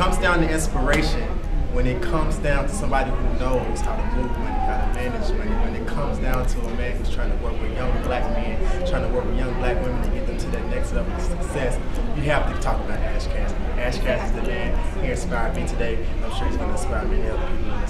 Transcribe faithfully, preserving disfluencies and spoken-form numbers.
comes down to inspiration, when it comes down to somebody who knows how to move money, how to manage money, when it comes down to a man who's trying to work with young black men, trying to work with young black women to get them to that next level of success, you have to talk about Ash Cassidy. Ash Cassidy is the man. He inspired me today. I'm sure he's going to inspire many other people.